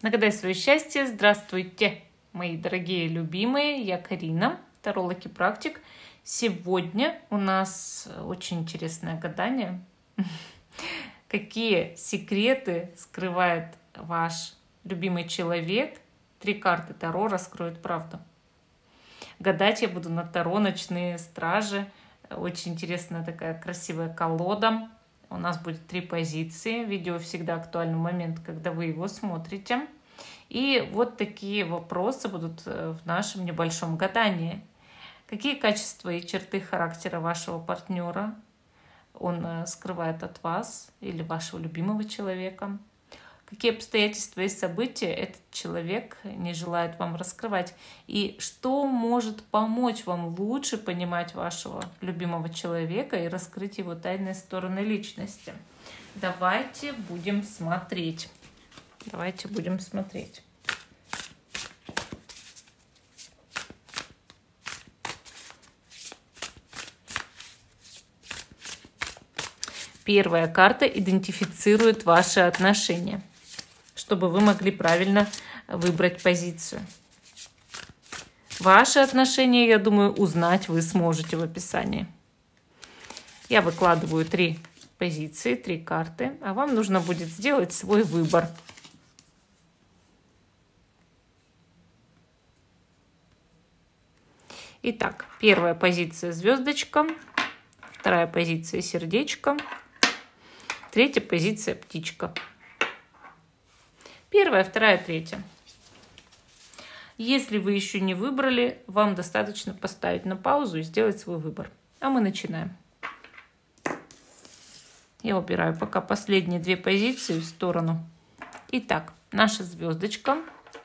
Нагадай свое счастье. Здравствуйте, мои дорогие любимые. Я Карина, таролог и практик. Сегодня у нас очень интересное гадание. Какие секреты скрывает ваш любимый человек? 3 карты Таро раскроют правду. Гадать я буду на Таро «Ночные стражи». Очень интересная такая красивая колода. У нас будет 3 позиции. Видео всегда актуальный момент, когда вы его смотрите. И вот такие вопросы будут в нашем небольшом гадании. Какие качества и черты характера вашего партнера он скрывает от вас или вашего любимого человека? Какие обстоятельства и события этот человек не желает вам раскрывать? И что может помочь вам лучше понимать вашего любимого человека и раскрыть его тайные стороны личности? Давайте будем смотреть. Первая карта идентифицирует ваши отношения, чтобы вы могли правильно выбрать позицию. Ваши отношения, я думаю, узнать вы сможете в описании. Я выкладываю 3 позиции, 3 карты, а вам нужно будет сделать свой выбор. Итак, первая позиция звездочка, вторая позиция сердечко, третья позиция птичка. Первая, вторая, третья. Если вы еще не выбрали, вам достаточно поставить на паузу и сделать свой выбор. А мы начинаем. Я убираю пока последние 2 позиции в сторону. Итак, наша звездочка.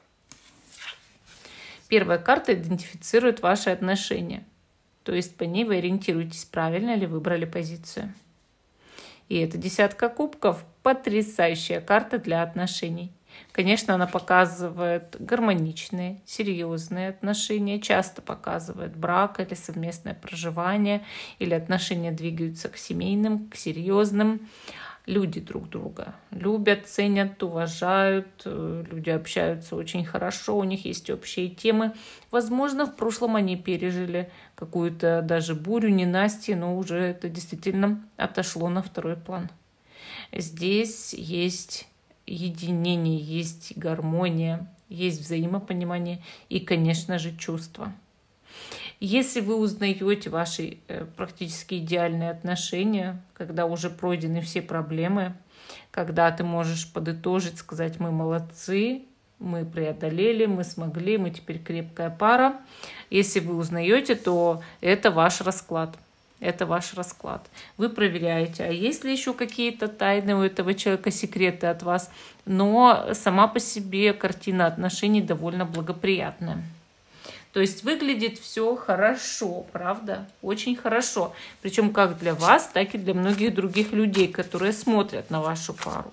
Первая карта идентифицирует ваши отношения. То есть по ней вы ориентируетесь, правильно ли выбрали позицию. И это 10 кубков. Потрясающая карта для отношений. Конечно, она показывает гармоничные, серьезные отношения, часто показывает брак или совместное проживание, или отношения двигаются к семейным, к серьезным. Люди друг друга любят, ценят, уважают, люди общаются очень хорошо, у них есть общие темы. Возможно, в прошлом они пережили какую-то даже бурю, ненастье, но уже это действительно отошло на второй план. Здесь есть единение, есть гармония, есть взаимопонимание и, конечно же, чувства. Если вы узнаете ваши практически идеальные отношения, когда уже пройдены все проблемы, когда ты можешь подытожить, сказать: мы молодцы, мы преодолели, мы смогли, мы теперь крепкая пара. Если вы узнаете, то это ваш расклад. Это ваш расклад. Вы проверяете, а есть ли еще какие-то тайны у этого человека, секреты от вас. Но сама по себе картина отношений довольно благоприятная. То есть выглядит все хорошо, правда? Очень хорошо. Причем как для вас, так и для многих других людей, которые смотрят на вашу пару.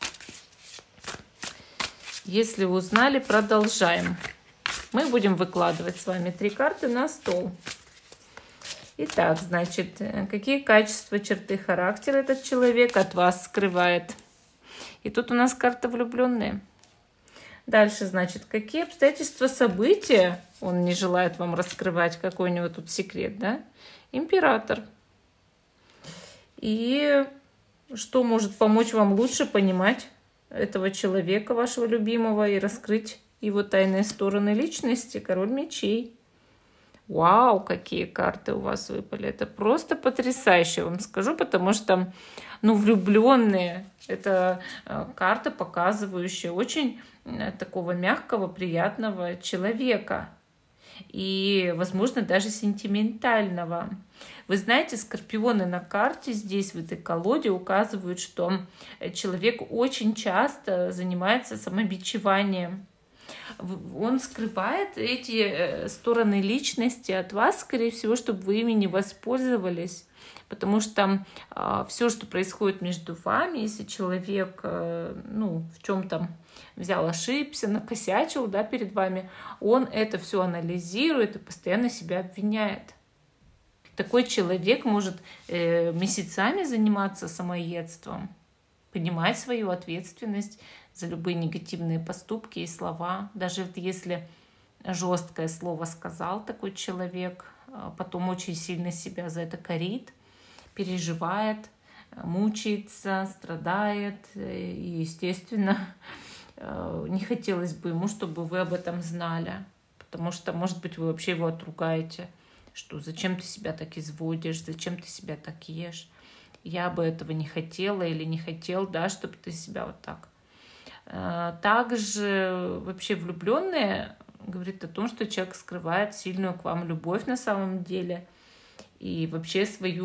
Если вы узнали, продолжаем. Мы будем выкладывать с вами 3 карты на стол. Итак, значит, какие качества, черты характера этот человек от вас скрывает? И тут у нас карта влюбленные. Дальше, значит, какие обстоятельства, события он не желает вам раскрывать, какой у него тут секрет, да? Император. И что может помочь вам лучше понимать этого человека, вашего любимого, и раскрыть его тайные стороны личности? Король мечей. Вау, какие карты у вас выпали. Это просто потрясающе, вам скажу, потому что, влюбленные — это карта, показывающая очень такого мягкого, приятного человека. И, возможно, даже сентиментального. Вы знаете, скорпионы на карте здесь, в этой колоде, указывают, что человек очень часто занимается самобичеванием. Он скрывает эти стороны личности от вас, скорее всего, чтобы вы ими не воспользовались. Потому что все, что происходит между вами, если человек в чем-то взял, ошибся, накосячил, да, перед вами, он это все анализирует и постоянно себя обвиняет. Такой человек может месяцами заниматься самоедством, понимать свою ответственность, за любые негативные поступки и слова. Даже вот если жесткое слово сказал такой человек, потом очень сильно себя за это корит, переживает, мучается, страдает. И, естественно, не хотелось бы ему, чтобы вы об этом знали. Потому что, может быть, вы вообще его отругаете, что зачем ты себя так изводишь, зачем ты себя так ешь. Я бы этого не хотела или не хотел, да, чтобы ты себя вот так. Также вообще влюбленные говорит о том, что человек скрывает сильную к вам любовь на самом деле и вообще свои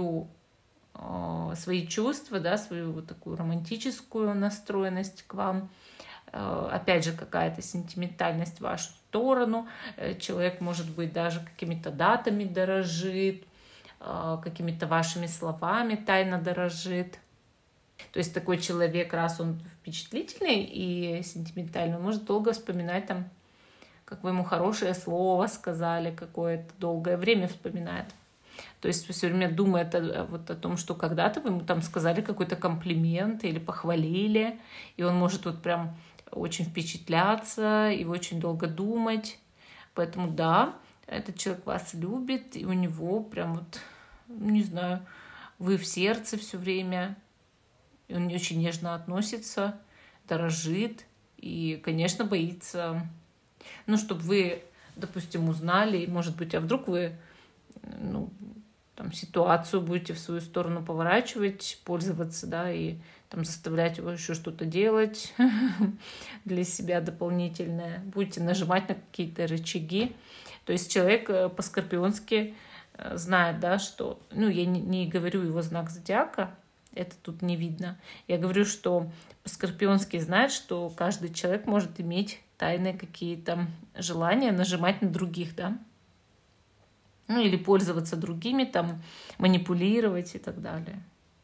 чувства, да, свою вот такую романтическую настроенность к вам. Опять же, какая-то сентиментальность в вашу сторону. Человек, может быть, даже какими-то датами дорожит, какими-то вашими словами тайно дорожит. То есть такой человек, раз он впечатлительный и сентиментальный, может долго вспоминать там, как вы ему хорошее слово сказали, какое-то долгое время вспоминает. То есть все время думает вот о том, что когда-то вы ему там сказали какой-то комплимент или похвалили, и он может вот прям очень впечатляться и очень долго думать. Поэтому да, этот человек вас любит, и у него прям вот, не знаю, вы в сердце все время, и он очень нежно относится, дорожит и, конечно, боится, ну, чтобы вы, допустим, узнали, и, может быть, а вдруг вы, ну, там, ситуацию будете в свою сторону поворачивать, пользоваться, да, и там заставлять его еще что-то делать для себя дополнительное. Будете нажимать на какие-то рычаги. То есть человек по-скорпионски знает, да, что... Ну, я не говорю его знак зодиака, это тут не видно. Я говорю, что по-скорпионски знает, что каждый человек может иметь тайные какие-то желания, нажимать на других, да. Ну, или пользоваться другими, там, манипулировать и так далее.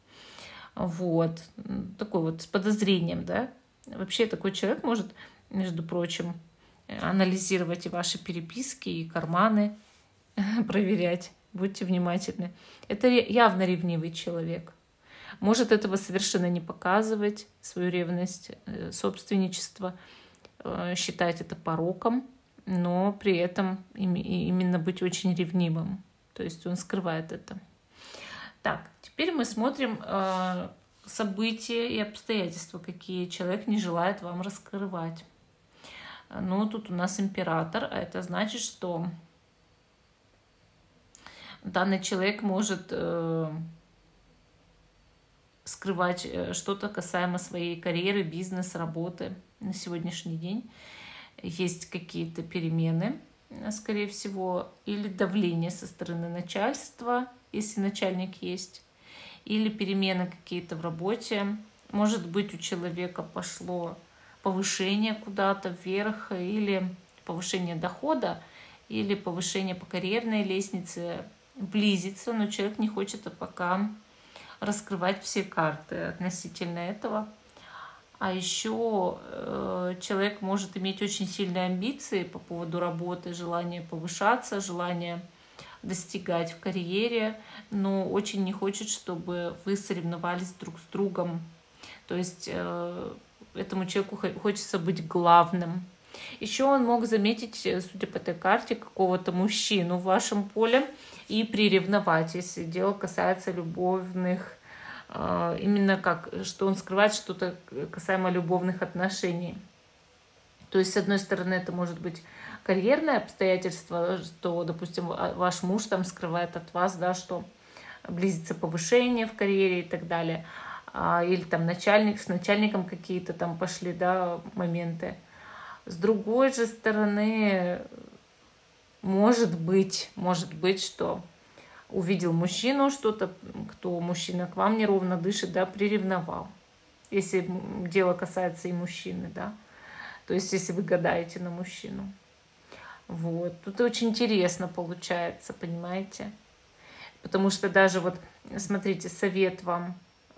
Вот. Такой вот с подозрением, да. Вообще такой человек может, между прочим, анализировать и ваши переписки, и карманы проверять. Будьте внимательны. Это явно ревнивый человек. Может этого совершенно не показывать, свою ревность, собственничество, считать это пороком, но при этом именно быть очень ревнивым. То есть он скрывает это. Так, теперь мы смотрим события и обстоятельства, какие человек не желает вам раскрывать. Ну, тут у нас император, а это значит, что данный человек может скрывать что-то касаемо своей карьеры, бизнеса, работы на сегодняшний день. Есть какие-то перемены, скорее всего, или давление со стороны начальства, если начальник есть, или перемены какие-то в работе. Может быть, у человека пошло повышение куда-то вверх, или повышение дохода, или повышение по карьерной лестнице близится, но человек не хочет пока раскрывать все карты относительно этого. А еще человек может иметь очень сильные амбиции по поводу работы, желание повышаться, желание достигать в карьере, но очень не хочет, чтобы вы соревновались друг с другом. То есть этому человеку хочется быть главным. Еще он мог заметить, судя по этой карте, какого-то мужчину в вашем поле и приревновать, если дело касается любовных, именно как, что он скрывает что-то касаемо любовных отношений. То есть, с одной стороны, это может быть карьерное обстоятельство, что, допустим, ваш муж там скрывает от вас, да, что близится повышение в карьере и так далее, или там с начальником какие-то там пошли, да, моменты. С другой же стороны, может быть, что увидел мужчину что-то, кто мужчина к вам неровно дышит, да, приревновал. Если дело касается и мужчины, да. То есть, если вы гадаете на мужчину. Вот. Тут очень интересно получается, понимаете? Потому что даже вот, смотрите, совет вам,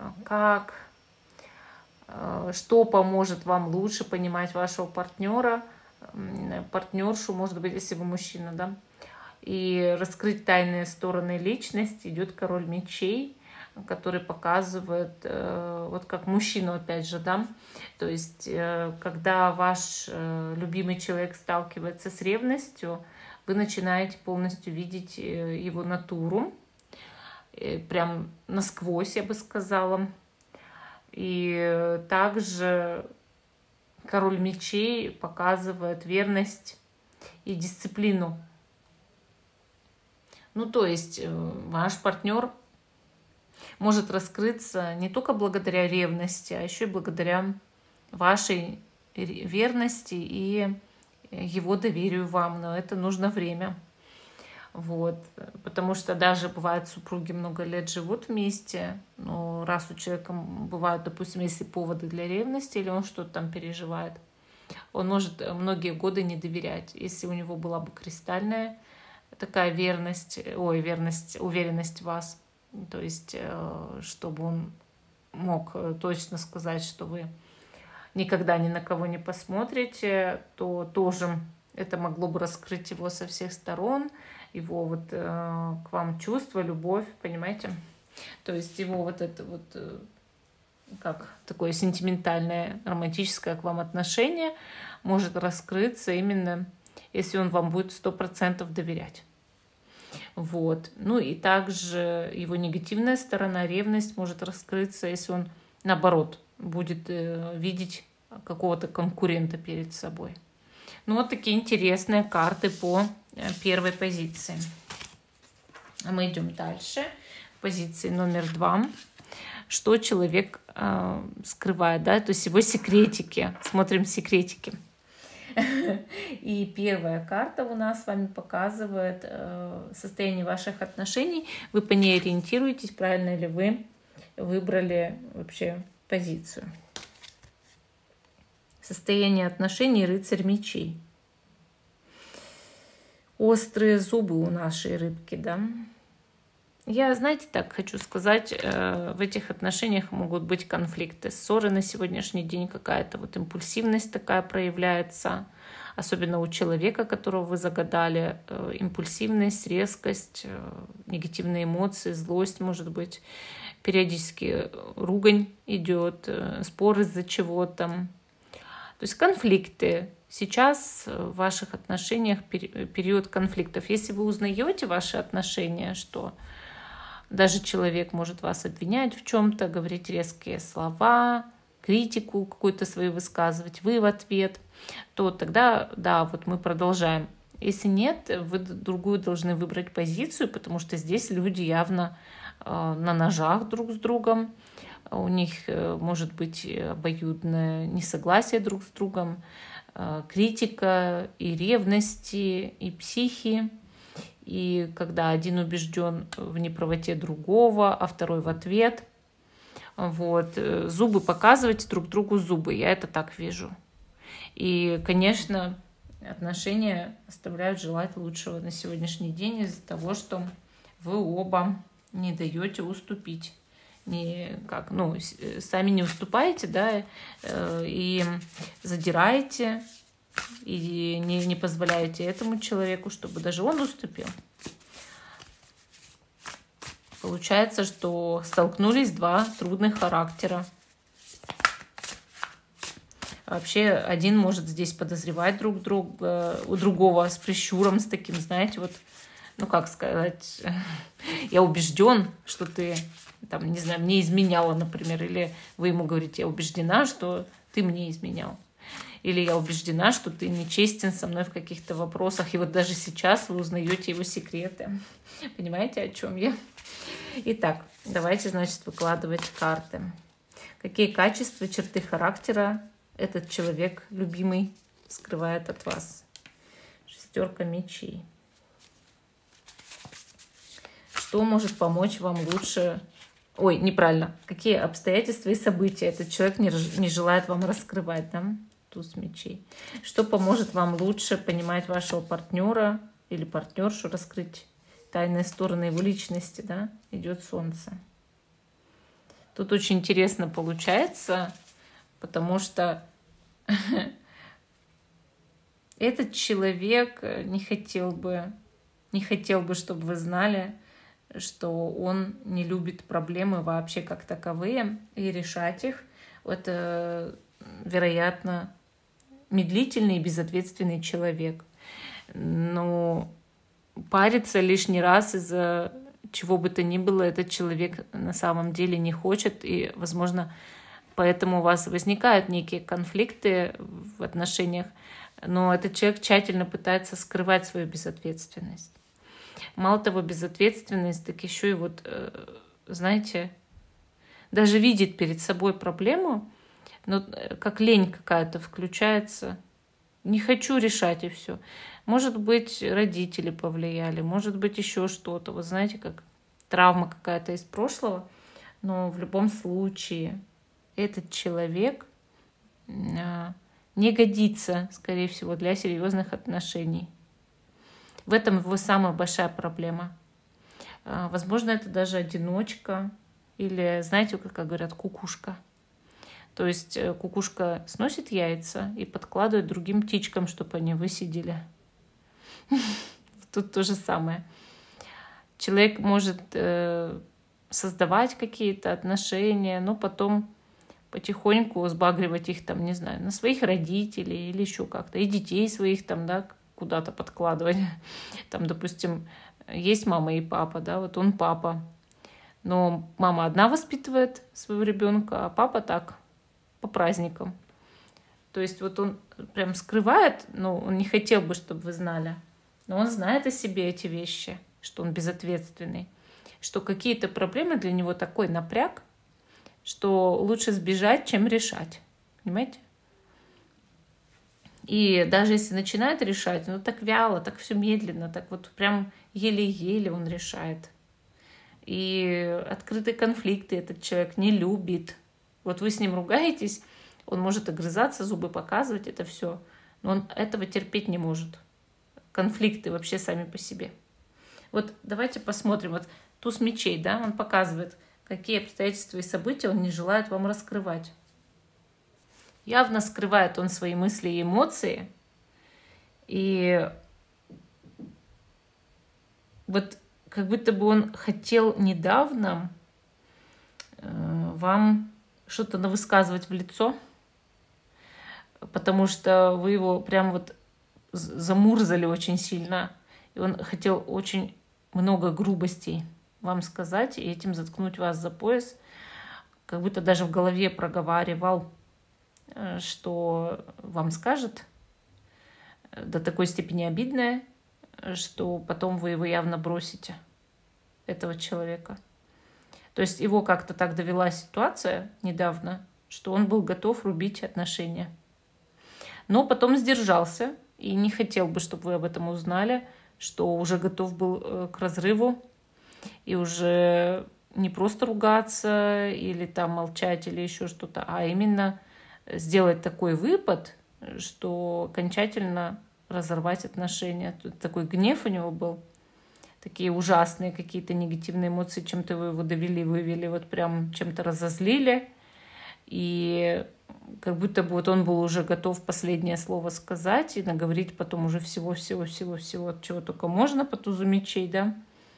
что поможет вам лучше понимать вашего партнера, партнершу, может быть, если вы мужчина, да, и раскрыть тайные стороны личности. Идет король мечей, который показывает, вот как мужчину, опять же, да, то есть, когда ваш любимый человек сталкивается с ревностью, вы начинаете полностью видеть его натуру, прям насквозь, я бы сказала. И также король мечей показывает верность и дисциплину. Ну, то есть ваш партнер может раскрыться не только благодаря ревности, а еще и благодаря вашей верности и его доверию вам. Но это нужно время. Вот. Потому что даже бывает, супруги много лет живут вместе, но раз у человека бывают, допустим, если поводы для ревности или он что-то там переживает, он может многие годы не доверять. Если у него была бы кристальная такая уверенность в вас, то есть чтобы он мог точно сказать, что вы никогда ни на кого не посмотрите, то тоже это могло бы раскрыть его со всех сторон, его вот к вам чувство, любовь, понимаете? То есть его вот это вот как такое сентиментальное, романтическое к вам отношение может раскрыться именно, если он вам будет 100% доверять. Вот. Ну и также его негативная сторона, ревность, может раскрыться, если он, наоборот, будет видеть какого-то конкурента перед собой. Ну вот такие интересные карты по первой позиции. А мы идем дальше. Позиции номер 2. Что человек скрывает, да, то есть его секретики. Смотрим секретики. И первая карта у нас с вами показывает состояние ваших отношений. Вы по ней ориентируетесь, правильно ли вы выбрали вообще позицию. Состояние отношений, рыцарь мечей. Острые зубы у нашей рыбки, да. Я, знаете, так хочу сказать, в этих отношениях могут быть конфликты, ссоры на сегодняшний день, какая-то вот импульсивность такая проявляется, особенно у человека, которого вы загадали, импульсивность, резкость, негативные эмоции, злость, может быть, периодически ругань идет, спор из-за чего-то. То есть конфликты. Сейчас в ваших отношениях период конфликтов. Если вы узнаете ваши отношения, что даже человек может вас обвинять в чем-то, говорить резкие слова, критику какую-то свою высказывать, вы в ответ, то тогда, да, вот мы продолжаем. Если нет, вы другую должны выбрать позицию, потому что здесь люди явно на ножах друг с другом, у них может быть обоюдное несогласие друг с другом, критика и ревности, и психи. И когда один убежден в неправоте другого, а второй в ответ. Вот. Зубы, показывайте друг другу зубы. Я это так вижу. И, конечно, отношения оставляют желать лучшего на сегодняшний день из-за того, что вы оба не даете уступить. Сами не уступаете, да, и задираете, и не позволяете этому человеку, чтобы даже он уступил. Получается, что столкнулись два трудных характера. Вообще один может здесь подозревать друг друга, у другого с прищуром, с таким, знаете, вот, ну как сказать, я убежден, что ты, там, не знаю, мне изменяла, например, или вы ему говорите, я убеждена, что ты мне изменял. Или я убеждена, что ты нечестен со мной в каких-то вопросах. И вот даже сейчас вы узнаете его секреты. Понимаете, о чем я? Итак, давайте, значит, выкладывать карты. Какие качества, черты характера этот человек, любимый, скрывает от вас? Шестерка мечей. Что может помочь вам лучше... Ой, неправильно. Какие обстоятельства и события этот человек не желает вам раскрывать, да? Туз мечей. Что поможет вам лучше понимать вашего партнера или партнершу, раскрыть тайные стороны его личности, да? Идет солнце. Тут очень интересно получается, потому что этот человек не хотел бы, чтобы вы знали, что он не любит проблемы вообще как таковые, и решать их — это, вероятно, медлительный и безответственный человек. Но париться лишний раз из-за чего бы то ни было этот человек на самом деле не хочет, и, возможно, поэтому у вас возникают некие конфликты в отношениях, но этот человек тщательно пытается скрывать свою безответственность. Мало того, безответственность, так еще и вот, знаете, даже видит перед собой проблему, но как лень какая-то включается. Не хочу решать, и все. Может быть, родители повлияли, может быть, еще что-то. Вы знаете, как травма какая-то из прошлого. Но в любом случае этот человек не годится, скорее всего, для серьезных отношений. В этом его самая большая проблема. Возможно, это даже одиночка или, знаете, как говорят, кукушка. То есть кукушка сносит яйца и подкладывает другим птичкам, чтобы они высидели. Тут то же самое. Человек может создавать какие-то отношения, но потом потихоньку сбагривать их там, не знаю, на своих родителей или еще как-то. И детей своих там, да, куда-то подкладывать. Там, допустим, есть мама и папа, да, вот он папа. Но мама одна воспитывает своего ребенка, а папа так, по праздникам. То есть вот он прям скрывает, но он не хотел бы, чтобы вы знали. Но он знает о себе эти вещи, что он безответственный, что какие-то проблемы для него такой напряг, что лучше сбежать, чем решать. Понимаете? И даже если начинает решать, ну так вяло, так все медленно, так вот прям еле-еле он решает. И открытые конфликты этот человек не любит. Вот вы с ним ругаетесь, он может огрызаться, зубы показывать, это все. Но он этого терпеть не может. Конфликты вообще сами по себе. Вот давайте посмотрим. Вот туз мечей, да, он показывает, какие обстоятельства и события он не желает вам раскрывать. Явно скрывает он свои мысли и эмоции. И вот как будто бы он хотел недавно вам что-то навысказывать в лицо, потому что вы его прям вот замурзали очень сильно. И он хотел очень много грубостей вам сказать и этим заткнуть вас за пояс. Как будто даже в голове проговаривал, что вам скажет, до такой степени обидное, что потом вы его явно бросите, этого человека. То есть его как-то так довела ситуация недавно, что он был готов рубить отношения. Но потом сдержался и не хотел бы, чтобы вы об этом узнали, что уже готов был к разрыву и уже не просто ругаться или там молчать или еще что-то, а именно сделать такой выпад, что окончательно разорвать отношения. Тут такой гнев у него был, такие ужасные какие-то негативные эмоции, чем-то вы его довели, вывели, вот прям чем-то разозлили. И как будто бы вот он был уже готов последнее слово сказать и наговорить потом уже всего-всего-всего-всего, чего только можно по тузу мечей, да,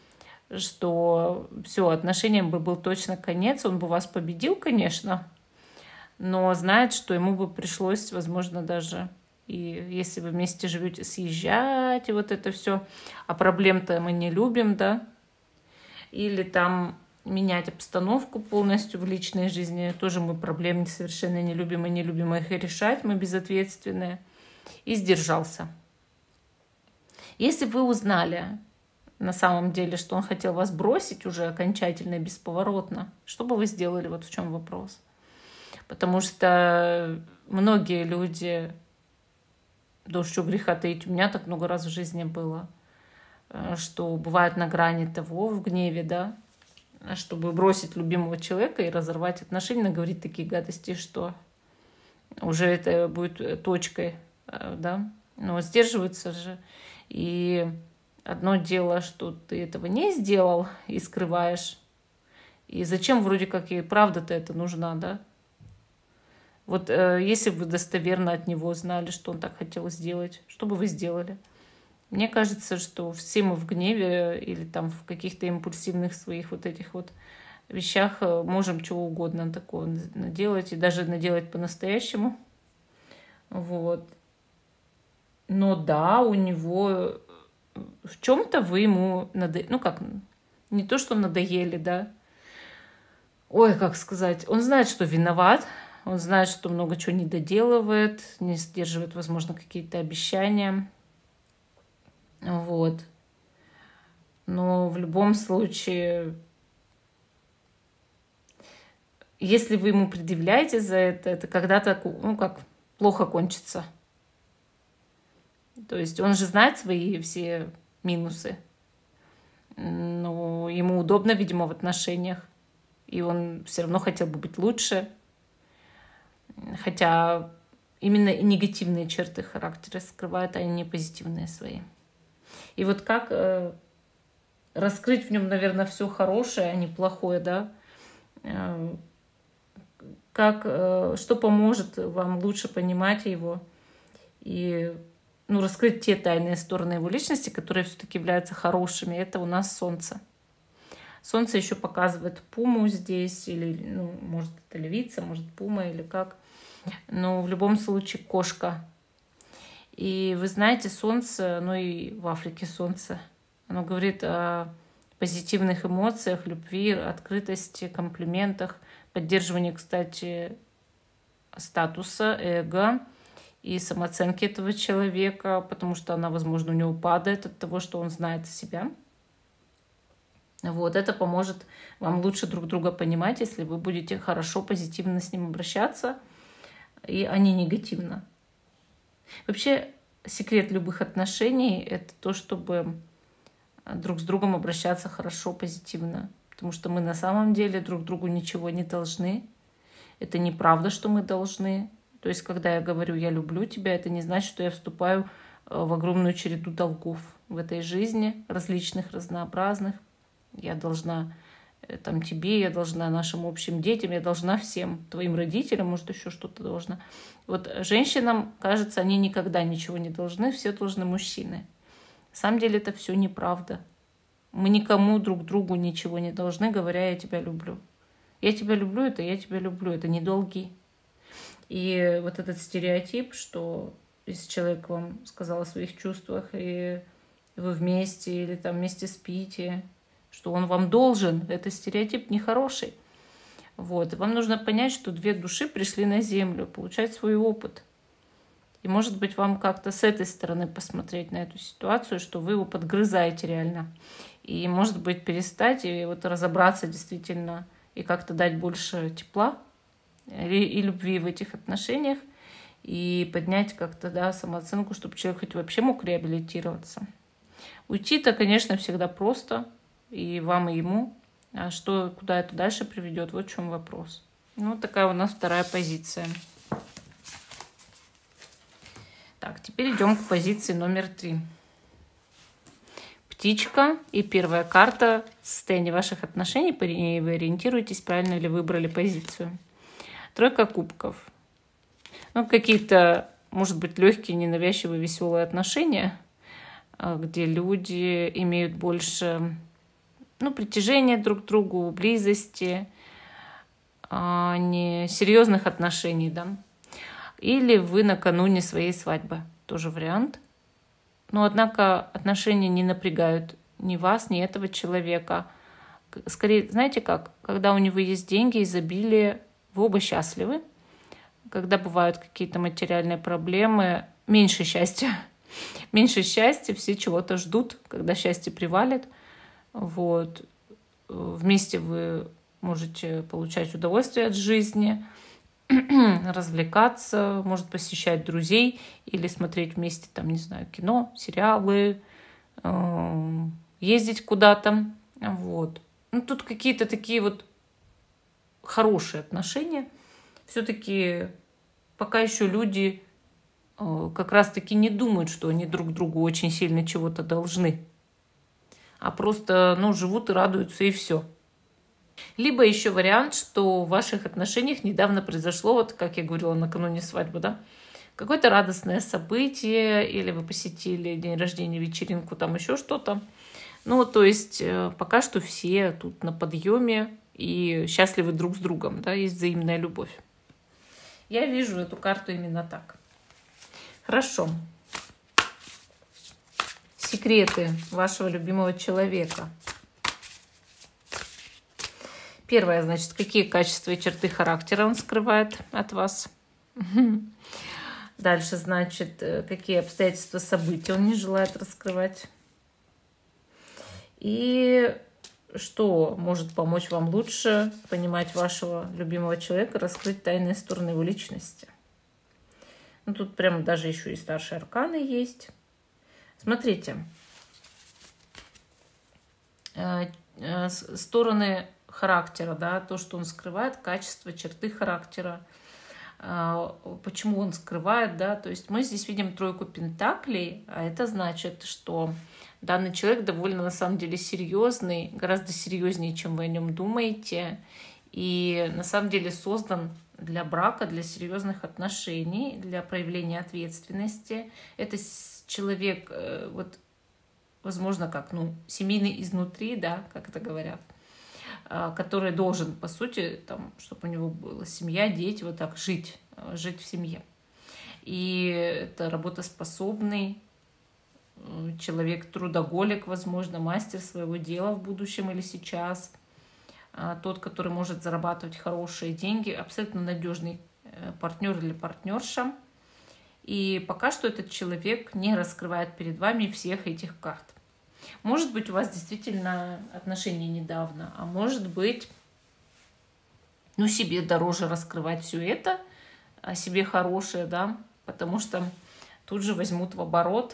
что все, отношениям бы был точно конец, он бы вас победил, конечно, но знает, что ему бы пришлось, возможно, даже, и если вы вместе живете, съезжать, и вот это все, а проблем-то мы не любим, да, или там менять обстановку полностью в личной жизни, тоже мы проблем совершенно не любим, и не любим их решать, мы безответственные, и сдержался. Если бы вы узнали на самом деле, что он хотел вас бросить уже окончательно и бесповоротно, что бы вы сделали, вот в чем вопрос? Потому что многие люди, да что греха таить, у меня так много раз в жизни было, что бывает на грани того, в гневе, да, чтобы бросить любимого человека и разорвать отношения, наговорить такие гадости, что уже это будет точкой, да, но сдерживаются же. И одно дело, что ты этого не сделал и скрываешь, и зачем вроде как и правда-то это нужна, да? Вот если бы вы достоверно от него знали, что он так хотел сделать, что бы вы сделали? Мне кажется, что все мы в гневе или там в каких-то импульсивных своих вот этих вот вещах можем чего угодно такого наделать, и даже наделать по-настоящему. Вот. Но да, у него в чем-то вы ему ну как, не то, что надоели, да. Ой, как сказать, он знает, что виноват, он знает, что много чего не доделывает, не сдерживает, возможно, какие-то обещания. Вот. Но в любом случае, если вы ему предъявляете за это когда-то, ну как, плохо кончится. То есть он же знает свои все минусы. Но ему удобно, видимо, в отношениях. И он все равно хотел бы быть лучше. Хотя именно негативные черты характера скрывает, а не позитивные свои. И вот как раскрыть в нем, наверное, все хорошее, а не плохое, да? Что поможет вам лучше понимать его и раскрыть те тайные стороны его личности, которые все-таки являются хорошими. Это у нас Солнце. Солнце еще показывает пуму здесь, или, может, это львица, может, пума, или как. Но в любом случае кошка. И вы знаете, Солнце, и в Африке Солнце, оно говорит о позитивных эмоциях, любви, открытости, комплиментах, поддерживании, кстати, статуса, эго и самооценки этого человека, потому что она, возможно, у него падает от того, что он знает себя. Вот, это поможет вам лучше друг друга понимать, если вы будете хорошо, позитивно с ним обращаться, а не негативно. Вообще, секрет любых отношений — это то, чтобы друг с другом обращаться хорошо, позитивно. Потому что мы на самом деле друг другу ничего не должны. Это неправда, что мы должны. То есть, когда я говорю «я люблю тебя», это не значит, что я вступаю в огромную череду долгов в этой жизни, различных, разнообразных. Я должна тебе, я должна нашим общим детям, я должна всем, твоим родителям, может, еще что-то должна. Вот женщинам, кажется, они никогда ничего не должны, все должны мужчины. На самом деле это все неправда. Мы никому друг другу ничего не должны, говоря «я тебя люблю». Я тебя люблю, это я тебя люблю, это не долги. И вот этот стереотип, что если человек вам сказал о своих чувствах, и вы вместе или там вместе спите, что он вам должен, это стереотип нехороший. Вот. И вам нужно понять, что две души пришли на Землю, получать свой опыт. И, может быть, вам как-то с этой стороны посмотреть на эту ситуацию, что вы его подгрызаете реально. И, может быть, перестать и вот разобраться действительно и как-то дать больше тепла и любви в этих отношениях, и поднять как-то, самооценку, чтобы человек хоть вообще мог реабилитироваться. Уйти-то, конечно, всегда просто, и вам, и ему. А куда это дальше приведет, вот в чем вопрос. Такая у нас вторая позиция. Так, теперь идем к позиции номер 3. Птичка и первая карта состояния ваших отношений. По ней вы ориентируетесь, правильно ли выбрали позицию. Тройка кубков. Какие-то, может быть, легкие, ненавязчивые, веселые отношения, где люди имеют больше притяжения друг к другу, близости, а не серьезных отношений, да. Или вы накануне своей свадьбы. Тоже вариант. Но, однако, отношения не напрягают ни вас, ни этого человека. Скорее, знаете как? Когда у него есть деньги, изобилие, вы оба счастливы. Когда бывают какие-то материальные проблемы, меньше счастья. Меньше счастья, все чего-то ждут, когда счастье привалит. Вот. Вместе вы можете получать удовольствие от жизни, развлекаться, может посещать друзей или смотреть вместе, кино, сериалы, ездить куда-то. Вот. Тут какие-то такие вот хорошие отношения. Все-таки пока еще люди как раз-таки не думают, что они друг другу очень сильно чего-то должны, а просто живут и радуются, и все. Либо еще вариант, что в ваших отношениях недавно произошло, вот как я говорила накануне свадьбы, какое-то радостное событие, или вы посетили день рождения, вечеринку, там еще что-то. Ну, то есть пока что все тут на подъеме и счастливы друг с другом, да, есть взаимная любовь. Я вижу эту карту именно так. Хорошо. Секреты вашего любимого человека. Первое, значит, какие качества и черты характера он скрывает от вас. Дальше, значит, какие обстоятельства, события он не желает раскрывать. И что может помочь вам лучше понимать вашего любимого человека, раскрыть тайные стороны его личности. Ну, тут прямо даже еще и старшие арканы есть. Смотрите. Стороны характера, да, то, что он скрывает, качество, черты характера. Почему он скрывает, да, то есть мы здесь видим тройку пентаклей, а это значит, что данный человек довольно на самом деле серьезный, гораздо серьезнее, чем вы о нем думаете, и на самом деле создан для брака, для серьезных отношений, для проявления ответственности. Это человек, вот, возможно, как, ну, семейный изнутри, да, как это говорят, который должен, по сути, там, чтобы у него была семья, дети, вот так жить в семье. И это работоспособный человек, трудоголик, возможно, мастер своего дела в будущем или сейчас, тот, который может зарабатывать хорошие деньги, абсолютно надежный партнер или партнерша. И пока что этот человек не раскрывает перед вами всех этих карт. Может быть, у вас действительно отношения недавно, а может быть, ну, себе дороже раскрывать все это, о себе хорошее, да, потому что тут же возьмут в оборот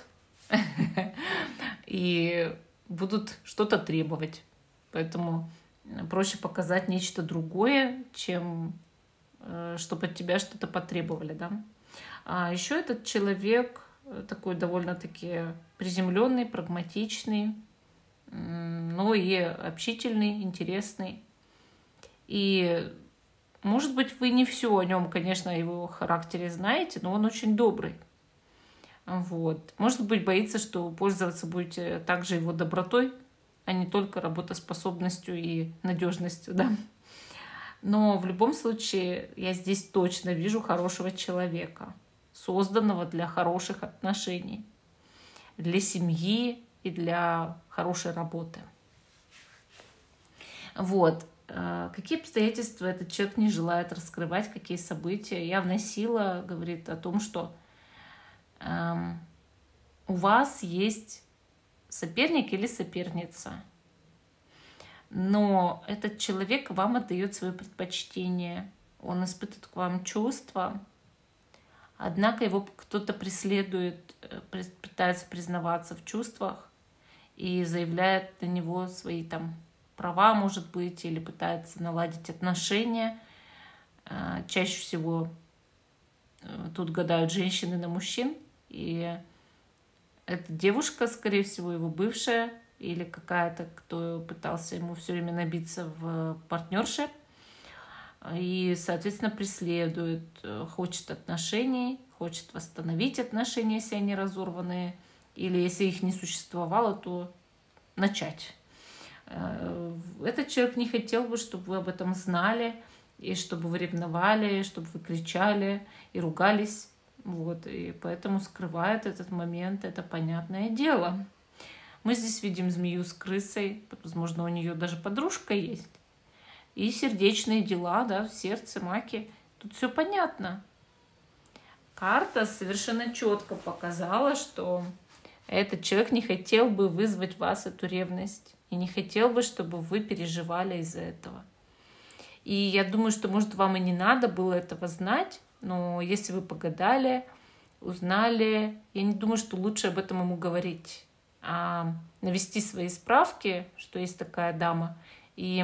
и будут что-то требовать. Поэтому проще показать нечто другое, чем чтобы от тебя что-то потребовали, да. А еще этот человек такой довольно-таки приземленный, прагматичный, но и общительный, интересный. И, может быть, вы не все о нем, конечно, о его характере знаете, но он очень добрый. Вот. Может быть, боится, что пользоваться будете также его добротой, а не только работоспособностью и надежностью, да. Но в любом случае я здесь точно вижу хорошего человека, созданного для хороших отношений, для семьи и для хорошей работы. Вот. Какие обстоятельства этот человек не желает раскрывать, какие события. Явная сила говорит о том, что у вас есть соперник или соперница, но этот человек вам отдает свое предпочтение, он испытывает к вам чувства, однако его кто-то преследует, пытается признаваться в чувствах и заявляет на него свои там права, может быть, или пытается наладить отношения. Чаще всего тут гадают женщины на мужчин, и эта девушка, скорее всего, его бывшая или какая-то, кто пытался ему все время набиться в партнерше, и, соответственно, преследует, хочет отношений, хочет восстановить отношения, если они разорванные, или если их не существовало, то начать. Этот человек не хотел бы, чтобы вы об этом знали, и чтобы вы ревновали, чтобы вы кричали и ругались. Вот, и поэтому скрывает этот момент, это понятное дело. Мы здесь видим змею с крысой, возможно, у нее даже подружка есть. И сердечные дела, да, в сердце, маки. Тут все понятно. Карта совершенно четко показала, что этот человек не хотел бы вызвать в вас эту ревность. И не хотел бы, чтобы вы переживали из-за этого. И я думаю, что, может, вам и не надо было этого знать, но если вы погадали, узнали, я не думаю, что лучше об этом ему говорить, а навести свои справки, что есть такая дама, и,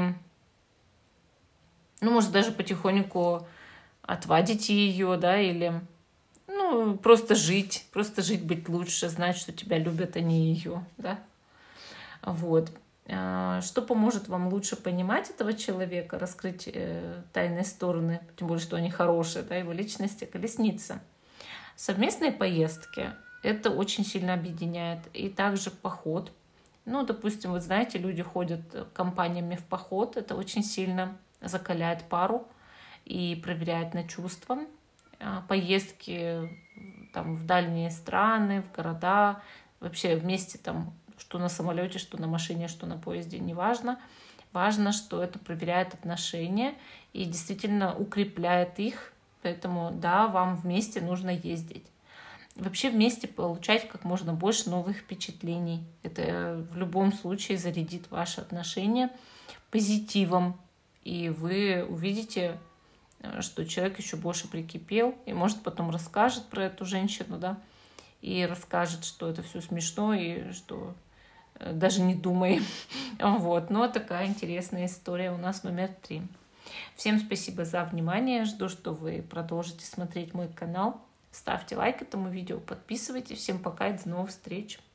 ну, может, даже потихоньку отвадить ее, да, или, ну, просто жить, быть лучше, знать, что тебя любят, а не ее, да. Вот. Что поможет вам лучше понимать этого человека, раскрыть тайные стороны, тем более, что они хорошие, да, его личности, колесница. Совместные поездки – это очень сильно объединяет. И также поход. Ну, допустим, вы знаете, люди ходят компаниями в поход. Это очень сильно закаляет пару и проверяет на чувства. Поездки там, в дальние страны, в города, вообще вместе там, что на самолете, что на машине, что на поезде, неважно. Важно, что это проверяет отношения и действительно укрепляет их. Поэтому, да, вам вместе нужно ездить. Вообще вместе получать как можно больше новых впечатлений. Это в любом случае зарядит ваши отношения позитивом. И вы увидите, что человек еще больше прикипел, и может потом расскажет про эту женщину, да, и расскажет, что это все смешно, и что даже не думай. Вот. Но такая интересная история у нас номер 3. Всем спасибо за внимание. Жду, что вы продолжите смотреть мой канал. Ставьте лайк этому видео, подписывайтесь. Всем пока и до новых встреч.